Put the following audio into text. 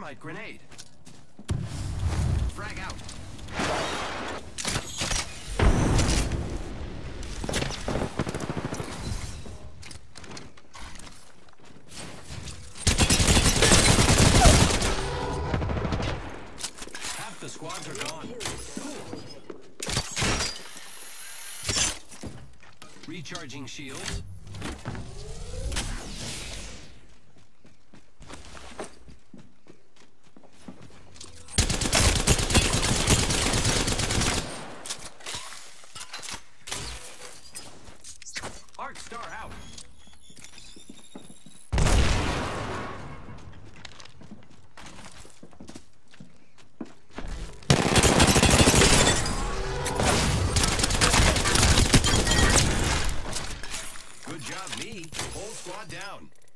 Frostbite grenade. Frag out. Half the squads are gone. Recharging shields. Arc Star out. Good job, me. Whole squad down.